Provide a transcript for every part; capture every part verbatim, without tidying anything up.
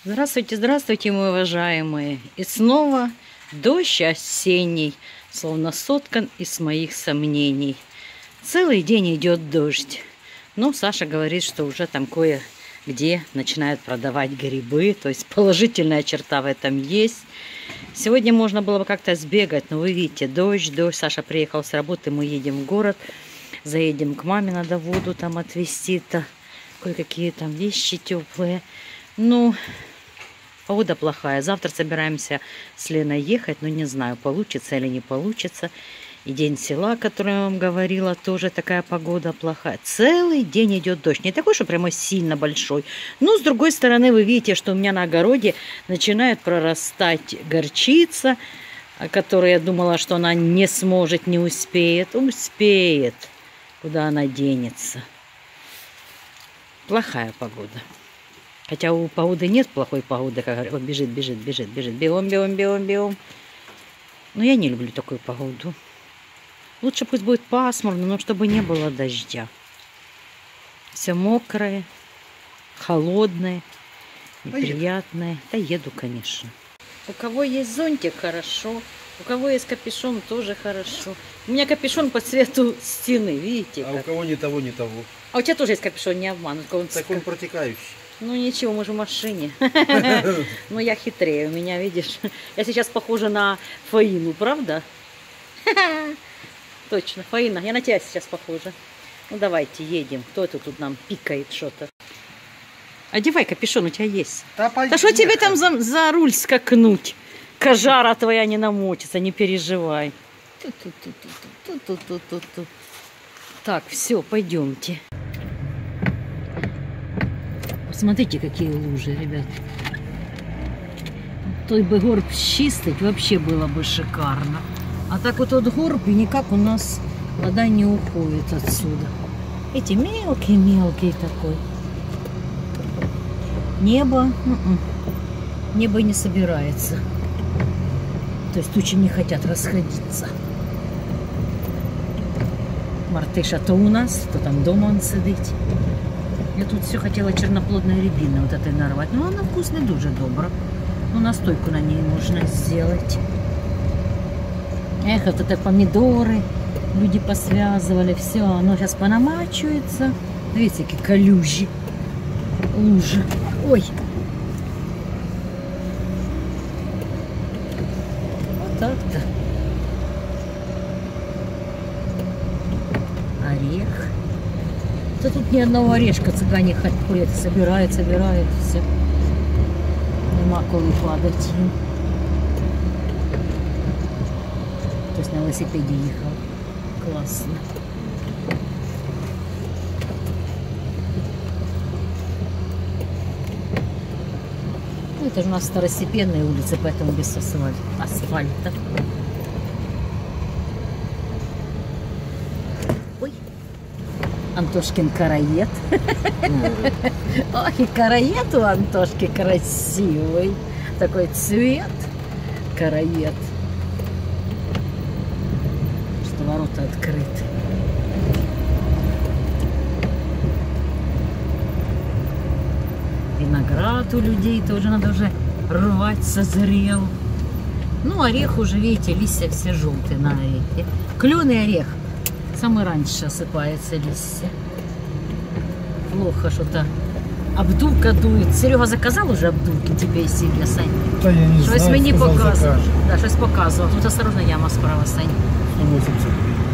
Здравствуйте, здравствуйте, мои уважаемые. И снова дождь осенний, словно соткан из моих сомнений. Целый день идет дождь. Но Саша говорит, что уже там кое-где начинают продавать грибы. То есть положительная черта в этом есть. Сегодня можно было бы как-то сбегать, но вы видите, дождь, дождь. Саша приехал с работы, мы едем в город. Заедем к маме, надо воду там отвезти-то. Кое-какие там вещи теплые. Ну... Погода плохая. Завтра собираемся с Леной ехать, но не знаю, получится или не получится. И день села, о котором я вам говорила, тоже такая погода плохая. Целый день идет дождь. Не такой, что прямо сильно большой. Но, с другой стороны, вы видите, что у меня на огороде начинает прорастать горчица, о которой я думала, что она не сможет, не успеет. Успеет. Куда она денется. Плохая погода. Хотя у погоды нет плохой погоды, как говорят. Вот бежит, бежит, бежит, бежит. Бегом, бегом, бегом, бегом. Но я не люблю такую погоду. Лучше пусть будет пасмурно, но чтобы не было дождя. Все мокрое, холодное, неприятное. Да еду, конечно. У кого есть зонтик, хорошо. У кого есть капюшон, тоже хорошо. У меня капюшон по цвету стены, видите? А как? у кого ни того, ни того. А у тебя тоже есть капюшон, не обманут. Так он протекающий. Ну ничего, мы же в машине. Но я хитрее, у меня, видишь. Я сейчас похожа на Фаину, правда? Точно, Фаина, я на тебя сейчас похожа. Ну давайте, едем. Кто это тут нам пикает что-то? Одевай капюшон, у тебя есть. Да, да что тебе там за, за руль скакнуть? Кожара твоя не намочится, не переживай. Так, все, пойдемте. Смотрите, какие лужи, ребят. Той бы горб чистить, вообще было бы шикарно. А так вот от горб и никак у нас вода не уходит отсюда. Эти мелкие-мелкие такой. Небо, м-м, небо не собирается. То есть тучи не хотят расходиться. Мартыша то у нас, то там дома он сидит. Я тут все хотела черноплодной рябины вот этой нарвать. Ну, она вкусная, дуже добра. Ну, настойку на ней можно сделать. Эх, вот это помидоры. Люди посвязывали. Все, оно сейчас понамачивается. Видите, какие колюжи. Лужи. Ой. Вот так-то. Орех. Да тут ни одного орешка цыгане ходят, собирают, собирают, все. Нема коли падать им. То есть на велосипеде ехал. Классно. Ну, это же у нас второстепенные улицы, поэтому без асфальта. асфальта. Антошкин караед. Ох, и караед у Антошки красивый. Такой цвет. Караед. Что ворота открыты. Виноград у людей тоже надо уже рвать, созрел. Ну, орех уже, видите, листья все желтые на орехе. Клёный орех. Самый раньше осыпается листья. Плохо что-то. Обдувка дует. Серега заказал уже обдувки тебе и себе, Сань? Да я не Щось знаю, мені показував. закажет. Да, щось показував. Тут осторожно, яма справа, Сань. сто восемьдесят.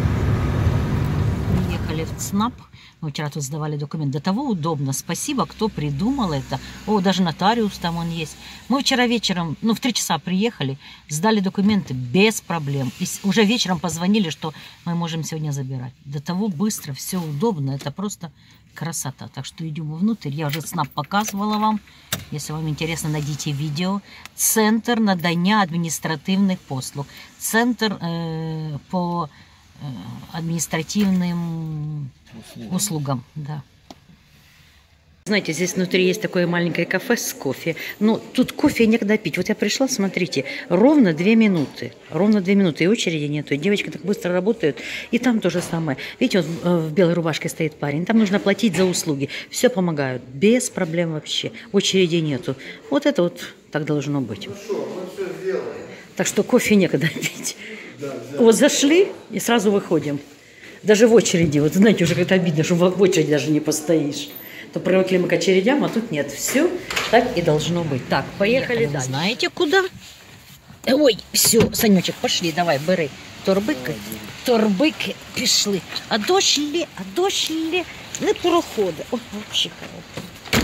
Ехали в ЦНАП. Мы вчера тут сдавали документ. До того удобно. Спасибо, кто придумал это. О, даже нотариус там он есть. Мы вчера вечером, ну, в три часа приехали, сдали документы без проблем. И уже вечером позвонили, что мы можем сегодня забирать. До того быстро, все удобно. Это просто красота. Так что идем внутрь. Я уже ЦНАП показывала вам. Если вам интересно, найдите видео. Центр надання административных послуг. Центр э, по административным услугам. услугам, да. Знаете, здесь внутри есть такое маленькое кафе с кофе. Но тут кофе некогда пить. Вот я пришла, смотрите, ровно две минуты. Ровно две минуты, и очереди нету. И девочки так быстро работают. И там то же самое. Видите, вот в белой рубашке стоит парень. Там нужно платить за услуги. Все помогают. Без проблем вообще. Очереди нету. Вот это вот так должно быть. Так что кофе некогда пить. Вот зашли и сразу выходим. Даже в очереди. Вот знаете, уже как-то обидно, что в очереди даже не постоишь. То привыкли мы к очередям, а тут нет. Все так и должно быть. Так, поехали дальше. Знаете куда? Ой, все, Санечек, пошли, давай, бери. Торбики, торбики пішли. А дощ лє, а дощ лє, не проходить. Ой, взагалі хорошо.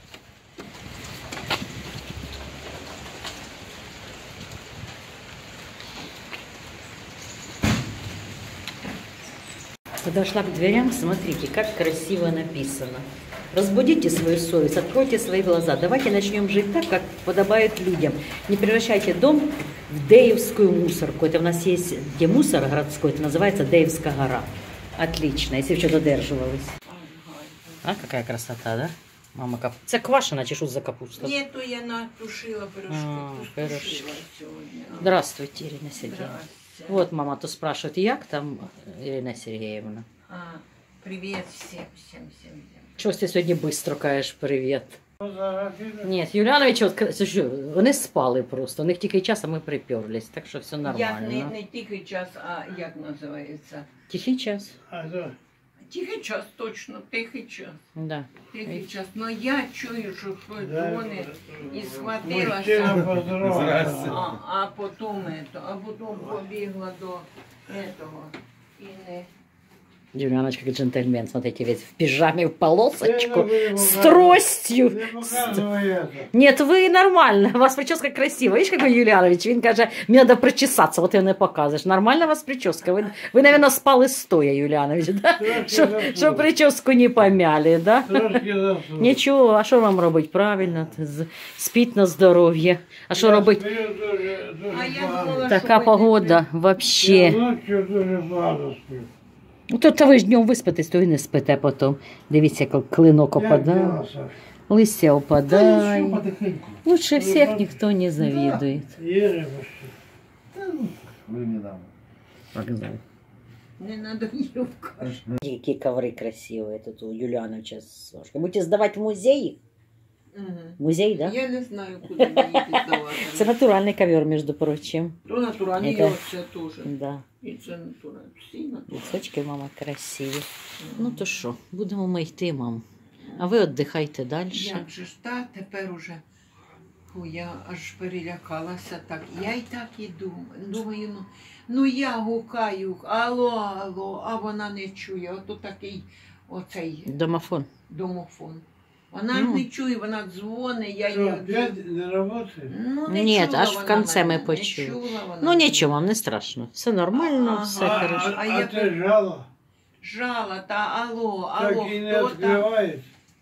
Подошла к дверям, смотрите, как красиво написано. Разбудите свою совесть, откройте свои глаза. Давайте начнем жить так, как подобает людям. Не превращайте дом в Деевскую мусорку. Это у нас есть, где мусор городской, это называется Деевская гора. Отлично, если вы что додерживались. А, какая красота, да? Мама, кап... Це квашена чи що за капуста? Ні, то я натушила пирожки. А, пирожки. Сьогодні. Здравствуйте, Ирина Сергеевна. Здрасте. Вот мама то спрашивает, як там Ирина Сергеевна? А, привет всем, всем, всем. всем. Чого ти сьогодні швидко кажеш привіт? Ні, Юліанович, от, це що, вони спали просто, у них тільки час, а ми приперлись, так що все Як нормально. не, не тихий час, а як називається? Тихий час? Тихий час, точно, тихий час. Да. Тихий час. Но я чую, що щось дзвонить і Мужчина схватилася, поздоровался. а, а потім, ето, а потім побігла до этого. І не... Юлианович как джентльмен, смотрите, весь в пижаме, в полосочку, с тростью. Нет, вы нормально, у вас прическа красивая. Видишь, какой Юлианович? Він каже, мне надо причесаться, вот ты не показываешь. Нормально у вас прическа? Вы, вы наверное, спали стоя, Юлианович, да? Что прическу не помяли, да? Ничего, а что вам робить? Правильно, спить на здоровье. А что робить? А я думала, Така погода, вообще. Ну, то, то ви ж днем виспитесь, то і не спите потім. Дивіться, як клинок опадає, листя опадає. Лучше всіх ніхто не завідує. не надо юбка. Які коври красиві тут у Юліановича з Сашкою. Будете здавати в музеї? Музей, да? Я не знаю, куди мені віддавати. Це натуральний ковер, між прочим. То натуральні, і Это- оце теж. Да. І це натуральні. Всі натуральні. Лісочки, мама, красиві. Ну то що, будемо ми йти, мам. А ви віддихайте далі. Як же ж та тепер уже, фу, я аж перелякалася так. Я й так і думаю. Думаю, ну, ну я гукаю, алло, алло, а вона не чує. Ото такий оцей Домофон. домофон. Вона Ну. не чує, вона дзвонить, я Что, її... опять не работает? Ну, не Ні, чула аж в вона кінці ми мене, не почули. чула вона Ну мене. нічого, вам не страшно. Все нормально, Ага. все А, хорошо. а, А а я ты жала? Жала, та алло, Так алло, и не хто там? открывает.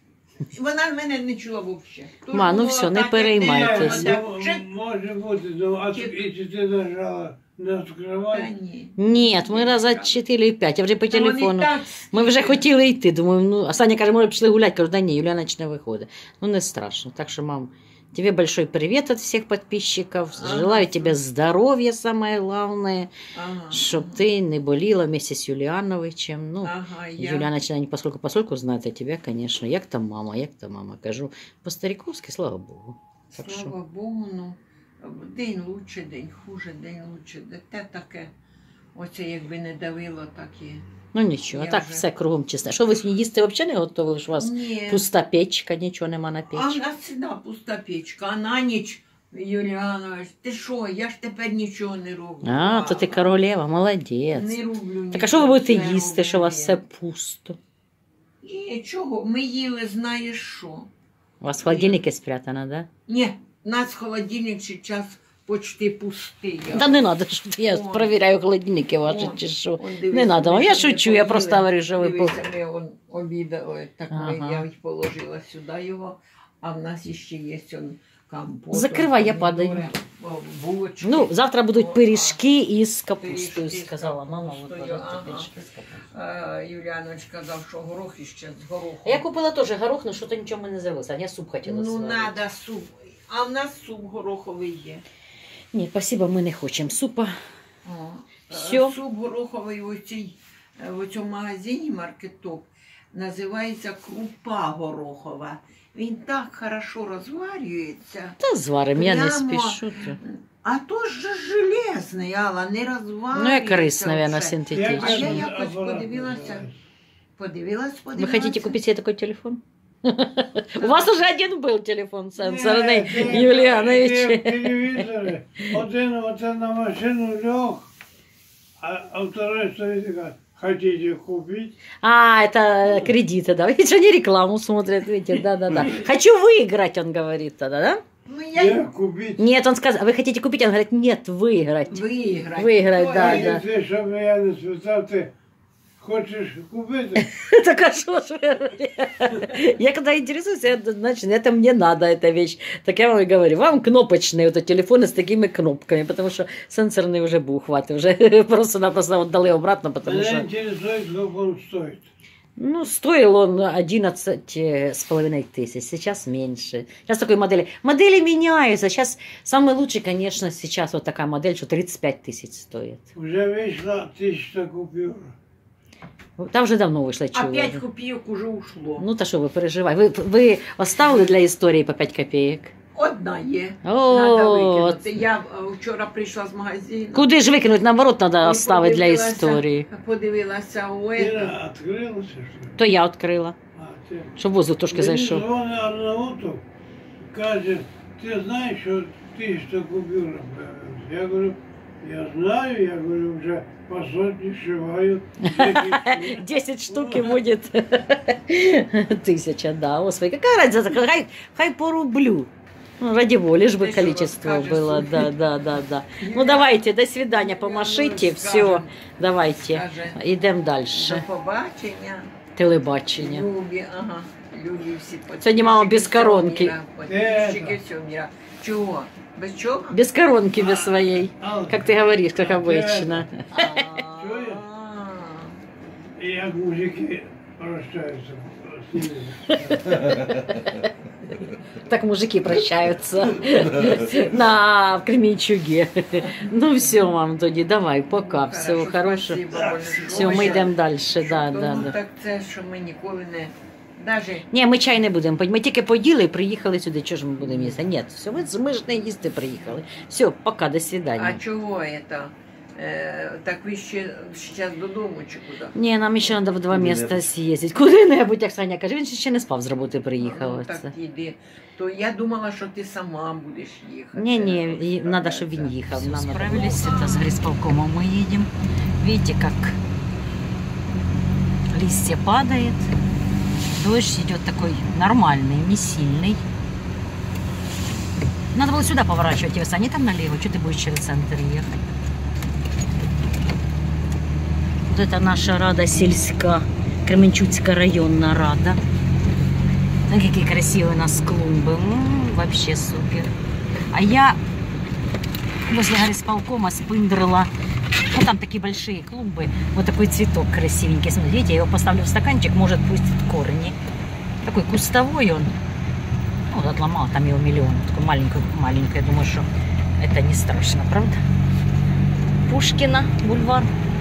Вона мене не чула взагалі. Ма, ну все, не переймайтеся. Может быть, ну, а если ты нажала, не Та открывай. ні. Ні, ми раза чотири п'ять, я вже по Та вони телефону. так Ми вже стільки. хотіли йти, думаю, ну, а Саня каже, може пішли гуляти, кажу, да ні, Юліанович не виходить. Ну не страшно. Так що, мам, тебе большой привет от всех подписчиков. Ага. Желаю тебе здоровья, самое главное, Ага. щоб ти не боліла вместе з Юліановичем. Ну, Ага, я... Юліанович, не поскольку поскольку знає тебе, конечно. Як там мама, як там мама? Кажу, по-стариковськи, слава Богу. Так що. Слава Богу, ну, день лучше, день хуже, день лучше. Де те таке, оце якби не давило, так і... Ну нічого, Я так вже- все кругом чисто. Що ви сьогодні їсти взагалі не готували? Ж у вас Ні. пуста печка, нічого нема на А в печі. нас всегда пуста печка, а на ніч, Юліанович, ти що, я ж тепер нічого не роблю. А, то ти королева, молодець. Не роблю Так а що ви будете нічого, їсти, все що у вас все роблю пусто? я. І чого, ми їли, знаєш що? У вас в холодильнике спрятано, да? Ні, у нас холодильник зараз почти пустий. Да не надо, що ти, я О. перевіряю холодильники ваші, О, чи що. Он, дивись, Не надо вам, ми я ще не шучу, я просто поїли. говорю, що ви... по- Дивися, ми он обідали, так ми, Ага. я й положила сюди його, а в нас ще є он компот. Закривай, он я падаю. помідори. булочки. Ну, завтра будуть О, пиріжки із капустою, пиріжки з сказала мама. От, капустою, пожалуйста, ага. пиріжки з капустою. А, Юліанович казав, що горох іще з горохом. Я купила теж горох, але що-то нічого ми не з'явилося. Я суп хотіла Ну, сварити. треба суп. А в нас суп гороховий є. Ні, спасибо, ми не хочемо супа. О, Всьо. е, Суп гороховий у цій, е, в цьому магазині маркетоп називається крупа горохова. Він так хорошо розварюється. Та зварим, я не Прямо. спішу. то. А то ж железний, Алла, не розварюється. Ну, як рис, мабуть, вже. А синтетичний. я Як якось апарат подивилася. називається? Подивилась, Вы подивилася. хотите купить себе такой телефон? У вас уже один был телефон сенсорный, Ні, ти- ти Юліанович. в телевізорі один оце на машину лег, а, а второй стоїть і каже, хотите купить? А, это кредиты, да. Видите, они рекламу смотрят, видите, да-да-да. Хочу выиграть, он говорит тогда, да? Ну, я Я купить. Нет, он сказал, вы хотите купить? Он говорит, нет, выиграть. виграти. Выиграть, да, А да. ти, щоб я не спитав, ти хочеш купити? Так а что ж вы? Я когда интересуюсь, я, значит, это мне надо, эта вещь. Так я вам и говорю, вам кнопочные вот телефоны с такими кнопками, потому что сенсорный уже был хват, уже просто-напросто отдали обратно, потому Мене что... інтересує, скільки він стоїть. Ну, стоил он одиннадцать с половиной тысяч, сейчас меньше. Сейчас такой модели. Модели меняются. Сейчас самый лучший, конечно, сейчас вот такая модель, что тридцать пять тысяч стоит. Вже вийшла тисяча купюр. Там уже давно вышло, А чего. п'ять копійок уже ушло. Ну, то что вы переживаете? Вы, вы оставили для истории по пять копеек? Одна є. О, Надо викинути. Я е, вчора прийшла з магазину. Куда же выкинуть? Наоборот, надо і оставить для подивилася- истории. Подивилася у Ти это. відкрилася, що? То я открыла, А, ти. чтобы воздух трошки Мені зайшов. дзвонить Арнаутов, каже, ти знаєш, що тисяча купюр появилась? Я говорю, я знаю, я говорю, вже по сотні шиваю. Десять штук и будет тысяча, да. Господи, какая разница? Хай, хай по рублю. Ну, ради бога, лишь бы Ты что, количество расскажешь, было. Софья? Да, да, да, да. Ну, давайте, до свидания, помашите, Ну, все. скажем. Давайте, Скажем. идем До дальше. побачення. Телебачення. Любі, ага. Любі всі Сьогодні мама подписчики без всього коронки. міра, Подписчики всього міра. Чого? Без чого? Без коронки, без своей. А, Как ты говоришь, как обычно. Чуєш? А. І як мужики прощаються з ними. Так мужики прощаются на в Кременчуге. Ну все, мам, тоді давай, пока, всього хорошого. спасибо, большое. Все, ми йдемо далі. Да, Тому да, да. так це, що ми ніколи не... Даже Ні, ми чай не будемо пити. Ми тільки поїли і приїхали сюди. Чого ж ми будемо їсти? Ні, все, ми, ми ж не їсти приїхали. Все, пока, до а свидання. чого это? Е, так ви ще зараз додому чи куди? Ні, нам ще треба в два Куди-небудь. міста з'їздити. Куди-небудь, як Саня каже, він ще не спав з роботи приїхав. Ну, оце. так іди. То я думала, що ти сама будеш їхати. Не, не, надо, чтобы он ехал. Все, справились, это с горисполкомом мы едем. Видите, как листья падает. Дождь идет такой нормальный, не сильный. Надо было сюда поворачивать, Иваса, не там налево. Что ты будешь через центр ехать? Вот это наша Рада сельска, Кременчуцкая районная Рада. Ну, какие красивые у нас клумбы. М, вообще супер. А я возле горисполкома спындрила. Ну, там такие большие клумбы. Вот такой цветок красивенький. Смотрите, я его поставлю в стаканчик, может пустит корни. Такой кустовой он. Ну, вот отломал, там его миллион. Такой маленький, маленький. Я думаю, что это не страшно, правда? Пушкина, бульвар.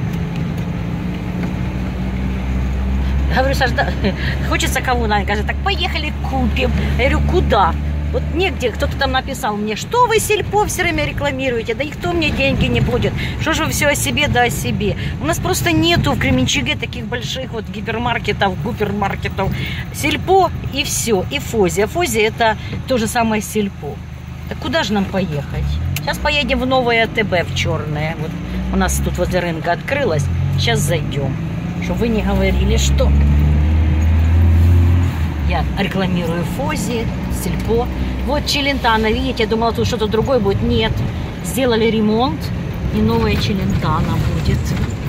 Говорю, Саш, да, хочется кого надо. Говорит, так поехали купим. Я говорю, куда? Вот негде, кто-то там написал мне, что вы сельпо все время рекламируете, да никто мне деньги не будет. Что же вы все о себе, да о себе. У нас просто нету в Кременчуге таких больших вот гипермаркетов, гупермаркетов. Сельпо и все, и Фози. А Фози это то же самое сельпо. Так куда же нам поехать? Сейчас поедем в новое АТБ, в черное. Вот у нас тут возле рынка открылось. Сейчас зайдем. Чтобы вы не говорили, что я рекламирую Фози, Сельпо. Вот Челентано, видите, я думала, тут что-то другое будет. Нет, сделали ремонт, и новая Челентано будет.